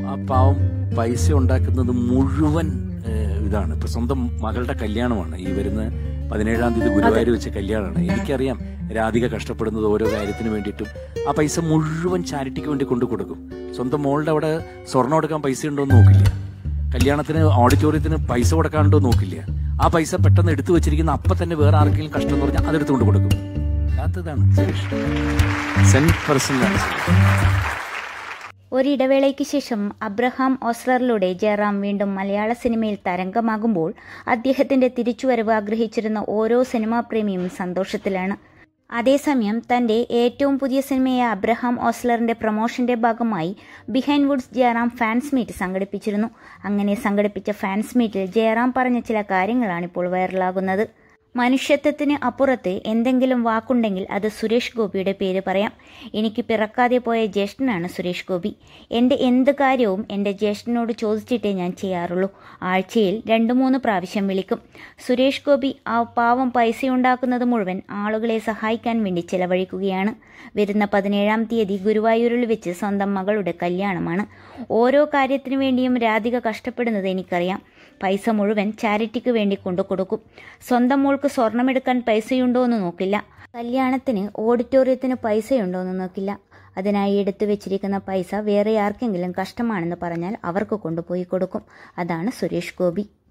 ആ പാവം പൈസ ഉണ്ടാക്കുന്നത് മുഴുവൻ ഇതാണ്. ഇപ്പൊ സ്വന്തം മകളുടെ കല്യാണമാണ്, ഈ വരുന്ന 17-ാം തീയതി ഗുരുവായൂർ വെച്ച കല്യാണമാണ്. എനിക്കറിയാം രാധിക കഷ്ടപ്പെടുന്നത് ഓരോ കാര്യത്തിന് വേണ്ടിയിട്ടും. ആ പൈസ മുഴുവൻ ചാരിറ്റിക്ക് വേണ്ടി കൊണ്ടു കൊടുക്കും. സ്വന്തം മോളുടെ അവിടെ സ്വർണ്ണം കൊടുക്കാൻ പൈസ ഉണ്ടോ എന്ന് നോക്കില്ല, കല്യാണത്തിന് ഓഡിറ്റോറിയത്തിന് പൈസ കൊടുക്കാനുണ്ടോ നോക്കില്ല. ആ പൈസ പെട്ടെന്ന് എടുത്തു വെച്ചിരിക്കുന്ന അപ്പം തന്നെ വേറെ ആർക്കെങ്കിലും കഷ്ടം എന്ന് പറഞ്ഞാൽ അതെടുത്തുകൊണ്ട് കൊടുക്കും. അതാണ് സെന്റ് പേഴ്സണാണ്. ഒരിടവേളയ്ക്ക് ശേഷം അബ്രഹാം ഓസ്ലറിലൂടെ ജയറാം വീണ്ടും മലയാള സിനിമയിൽ തരംഗമാകുമ്പോൾ അദ്ദേഹത്തിന്റെ തിരിച്ചുവരവ് ആഗ്രഹിച്ചിരുന്ന ഓരോ സിനിമാ പ്രേമിയും സന്തോഷത്തിലാണ്. അതേസമയം തന്റെ ഏറ്റവും പുതിയ സിനിമയായ അബ്രഹാം ഓസ്ലറിന്റെ പ്രൊമോഷന്റെ ഭാഗമായി Behindwoods Jayaram fans meet സംഘടിപ്പിച്ചിരുന്നു. അങ്ങനെ സംഘടിപ്പിച്ച ഫാൻസ് മീറ്റിൽ ജയറാം പറഞ്ഞ ചില കാര്യങ്ങളാണിപ്പോൾ വൈറലാകുന്നത്. മനുഷ്യത്വത്തിന് അപ്പുറത്ത് എന്തെങ്കിലും വാക്കുണ്ടെങ്കിൽ അത് സുരേഷ് ഗോപിയുടെ പേര് പറയാം. എനിക്ക് പിറക്കാതെ പോയ ജ്യേഷ്ഠനാണ് സുരേഷ് ഗോപി. എൻ്റെ എന്ത് കാര്യവും എൻ്റെ ജ്യേഷ്ഠനോട് ചോദിച്ചിട്ടേ ഞാൻ ചെയ്യാറുള്ളൂ. ആഴ്ചയിൽ 2-3 പ്രാവശ്യം വിളിക്കും. സുരേഷ് ഗോപി ആ പാവം പൈസയുണ്ടാക്കുന്നത് മുഴുവൻ ആളുകളെ സഹായിക്കാൻ വേണ്ടി ചെലവഴിക്കുകയാണ്. വരുന്ന 17-ാം തീയതി ഗുരുവായൂരിൽ വെച്ച് സ്വന്തം മകളുടെ കല്യാണമാണ്. ഓരോ കാര്യത്തിനു വേണ്ടിയും രാധിക കഷ്ടപ്പെടുന്നത് എനിക്കറിയാം. പൈസ മുഴുവൻ ചാരിറ്റിക്ക് വേണ്ടി കൊണ്ടുകൊടുക്കും. സ്വന്തം മോൾക്ക് സ്വർണമെടുക്കാൻ പൈസയുണ്ടോ എന്ന് നോക്കില്ല, കല്യാണത്തിന് ഓഡിറ്റോറിയത്തിന് പൈസയുണ്ടോ എന്ന് നോക്കില്ല. അതിനായി എടുത്തു വെച്ചിരിക്കുന്ന പൈസ വേറെ ആർക്കെങ്കിലും കഷ്ടമാണെന്ന് പറഞ്ഞാൽ അവർക്ക് കൊണ്ടുപോയി കൊടുക്കും. അതാണ് സുരേഷ് ഗോപി.